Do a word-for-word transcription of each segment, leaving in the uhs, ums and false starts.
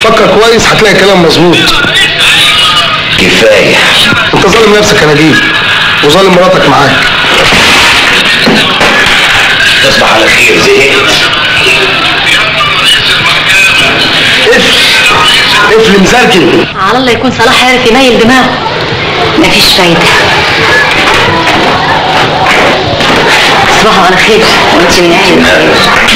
فكر كويس هتلاقي كلام مظبوط. كفايه، انت ظالم نفسك يا نجيب وظالم مراتك معاك. تصبح على خير. زهقت. قفل قفل مزرجل. على الله يكون صلاح عارف يميل دماغه. مفيش فايده. تصبحوا على خير وانت من اهل الخير.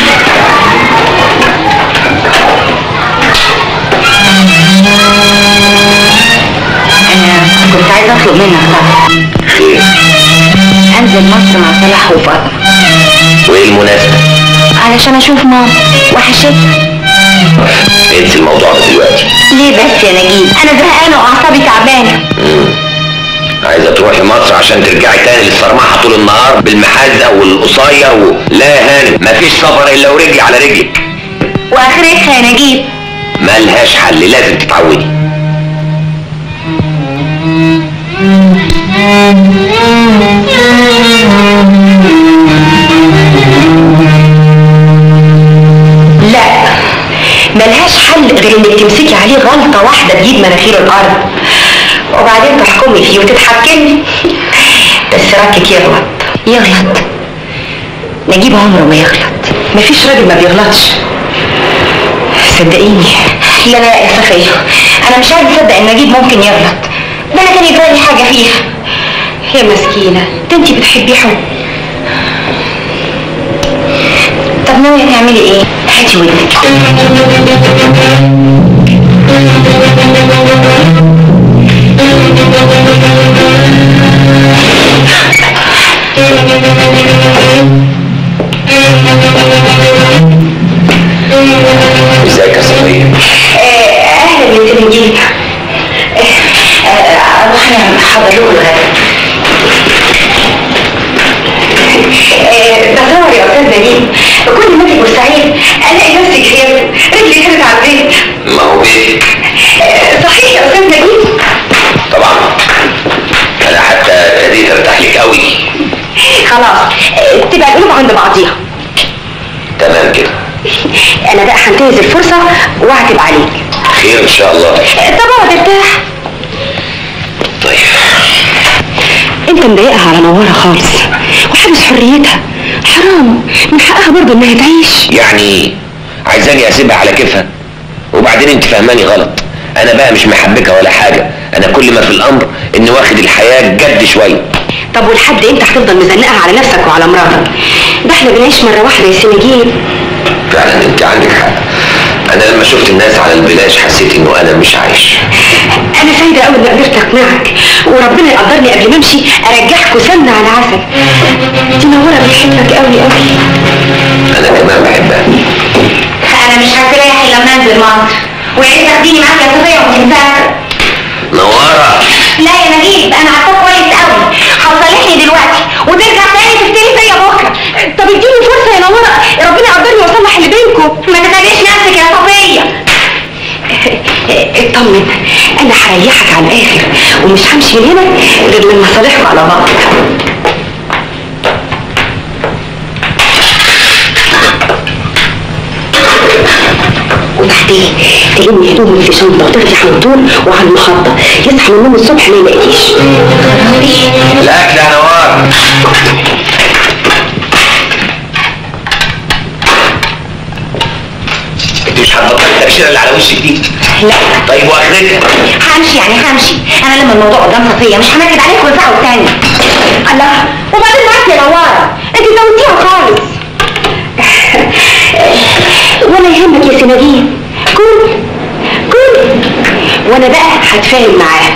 انا كنت عايزه اطلب منك طبعا. خير. انزل مصر مع صلاح وفاطمه. وايه المناسبه؟ علشان اشوف ماما وحشتها. انسي الموضوع ده دلوقتي. ليه بس يا نجيب؟ انا زهقانه واعصابي تعبانه. امم عايزه تروحي مصر عشان ترجعي تاني للصرمحه طول النهار بالمحازه والقصير و... لا يا هانم، مفيش سفر الا ورجلي على رجلك. واخرتها يا نجيب؟ ملهاش حل، لازم تتعودي. لا، ملهاش حل غير انك تمسكي عليه غلطه واحده تجيب مناخير الارض وبعدين تحكمي فيه وتتحكمي. بس ركك يغلط. يغلط؟ نجيب عمره ما يغلط. مفيش راجل ما بيغلطش صدقيني. لا لا يا صفيه، انا مش عايز اصدق ان نجيب ممكن يغلط. ده انا كان يجرالي حاجه فيها. يا مسكينه، ده انتي بتحبيه حب. طب ناويه تعملي ايه؟ هاتي ودنك. ازيك يا صفيه؟ اهلا يا سيدي نجيب. اروح انا احضر لكم الغدا. بصور يا استاذ نجيب، كل ما اجي بورسعيد الاقي نفسي كبرت، رجلي كانت على البيت. ما هو بيتك. صحيح يا استاذ نجيب؟ طبعا، انا حتى ابتديت ارتاح لك قوي. خلاص تبقى القلوب عند بعضيها. تمام كده. انا بقى هنتهز الفرصه واعتب عليك. خير ان شاء الله. طب اقعد ارتاح. طيب. انت مضايقها على نوارة خالص وحابس حريتها. حرام، من حقها برضه انها تعيش. يعني عايزاني اسيبها على كيفها؟ وبعدين انت فهماني غلط، انا بقى مش محبكه ولا حاجه، انا كل ما في الامر اني واخد الحياه جد شويه. طب ولحد امتى هتفضل مزنقها على نفسك وعلى مراتك؟ ده احنا بنعيش مره واحده يا سي نجيب. فعلا انت عندك حق، انا لما شفت الناس على البلاش حسيت انه انا مش عايش. انا سعيده قوي اني قدرت اقنعك، وربنا يقدرني قبل ما امشي ارجعك وسمنه على عسل. دي نوره بتحبك قوي قوي. انا كمان بحبها. انا مش هستريح الا لما انزل مصر، وعايز تاخديني معاك يا صفيه وانت مسافره. نواره. لا يا نجيب، انا عارفاك كويس قوي. هتصالحني دلوقتي وترجع تاني تفتري فيا بكره. طب اديني فرصه يا نوره، ربنا يقدرني واصلح اللي بينكم. ما تخليش نفسك يا صفيه. اطمن، انا هريحك على الاخر ومش همشي من هنا غير لما صالحكم على بعض. وبعدين تلمي هدومك في شنطه وترجع على طول وعلى المخطه، يصحى من النوم الصبح ما يلاقيش. الاكل يا نوار. انت مش هتبطلي التبشيره اللي على وشك دي؟ لا. طيب واخرتها؟ همشي يعني همشي. انا لما الموضوع قدام صفيه مش هنكد عليك ونفعه تاني. الله، وبعدين معاك يا نواره، انت زودتيها خالص. ولا يهمك يا سي نجيب، كل كل وانا بقى هتفاهم معاه.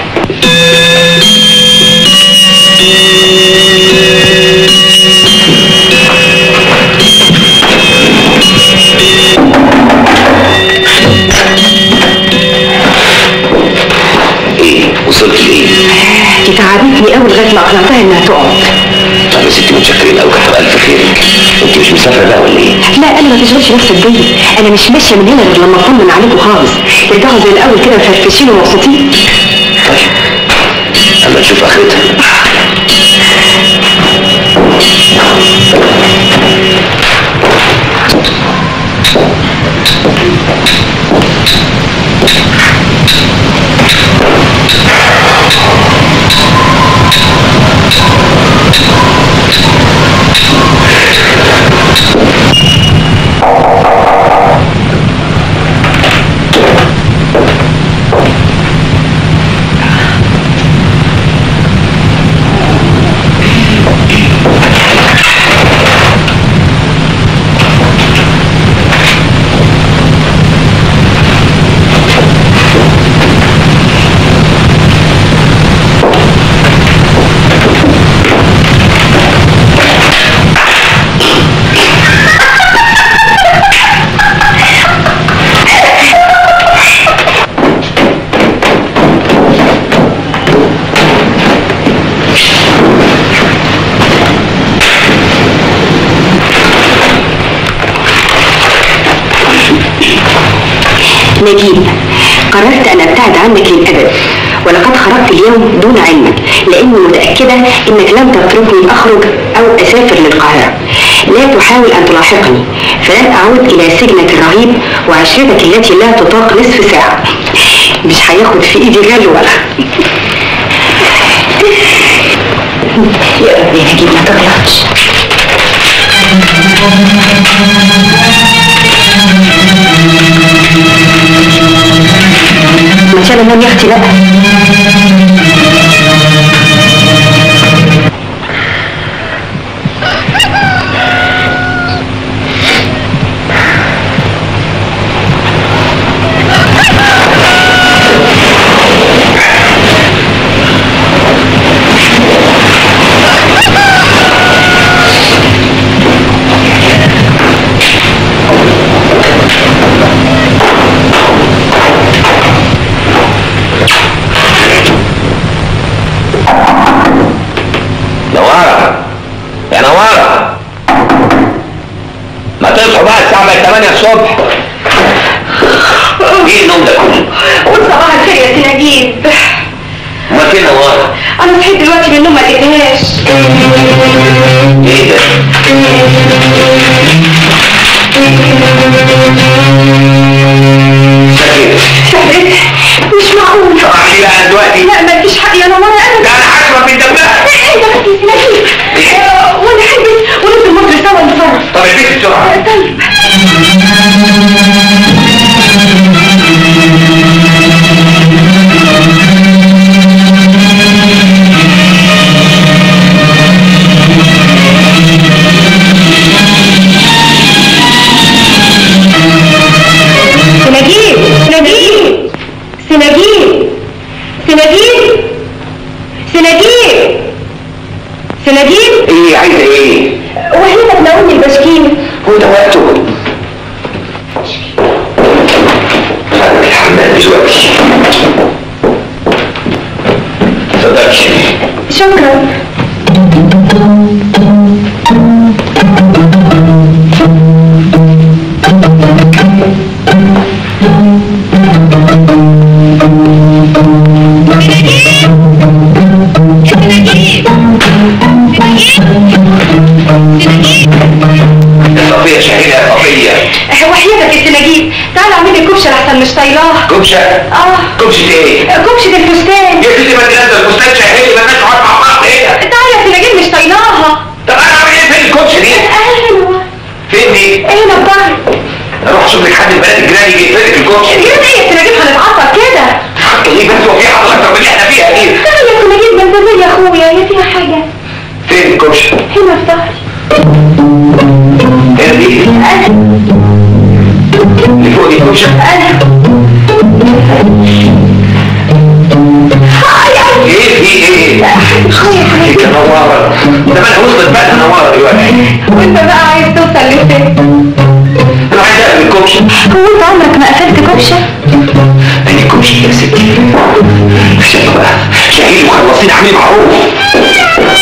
ايه وصلت لايه؟ دي تعبتني قوي لغايه ما اقنعتها انها تقعد. طب يا ستي متشكرين قوي، كتر الف خيرك. انت مش مسافره بقى ولا ايه؟ لا انا ما تشغلش نفسك بيا، انا مش ماشيه من هنا غير لما اطمن عليكم خالص، ترجعوا زي الاول كده مفرفشين ومبسوطين. طيب اما نشوف اخرتها. نجيب، قررت أن أبتعد عنك للأبد، ولقد خرجت اليوم دون علمك، لأني متأكدة أنك لن تتركني أخرج أو أسافر للقاهرة. لا تحاول أن تلاحقني، فلن أعود إلى سجنك الرهيب وعشرتك التي لا تطاق نصف ساعة. مش هياخد في إيدي غلوة. يا رب يا نجيب ما تغلطش. ما شاء الله يا اختي بقى. تمانية الصبح. ايه النوم ده كله؟ قول صباح الخير يا سي نجيب. امال فين نوار؟ انا صحيت دلوقتي من النوم ما لقيتهاش. ايه ده؟ شكلك شكلك مش معقول. صحيح بقى دلوقتي؟ لا مالكيش حق يا نوار ابدا. ده انا حاسبك من دمها. ايه ده بس يا سي نجيب؟ وانا حلبس وننزل مصر سوا نتفرج. طب البيت بسرعه. طيب. سنجيب سنجيب سنجيب سنجيب سنجيب سنجيب. ايه عايزه ايه؟ وحيدة تناولني البشكيل. هو ده وقته. خليك الحمام دلوقتي. اتفضلي. شكرا. صفية شهيدة يا صفية. وحيدك يا سنجيب، تعالى اعمل لي كبشه لحسن مش طايلاه. كبشة؟ اه كبشة ايه؟ كبشه الفستان. يا سيدي ما تنزل الفستان شهيدي ما الناس تقعد مع بعض هنا. تعالى يا سنجيب مش طايلاها. طب انا اعمل ايه فين الكبشة دي؟ ايوه. فين دي؟ هنا الظهر. اروح اشوف لك حد البنات الجيران يجي يقفل لك الكبشة. الجيران ايه يا سنجيب هنتعطل كده؟ حتى ليه بس هو في حاجة اكتر من اللي احنا فيها دي؟ تعالى يا سنجيب ده انت زي اخويا، هي فيها حاجه. فين الكبشة؟ هنا في ظهري. هنا دي؟ انا اللي فوق دي كبشة؟ انا ايه في ايه؟ هيك نوارة. ده انا وصلت بقى نوارة دلوقتي. وانت بقى عايز توصل لفين؟ انا عايز اقفل الكبشة. هو انت عمرك ما قفلت كبشه؟ ادي الكبشة يا ستي. عشان بقى شهيد وخلصين اعملي معروف.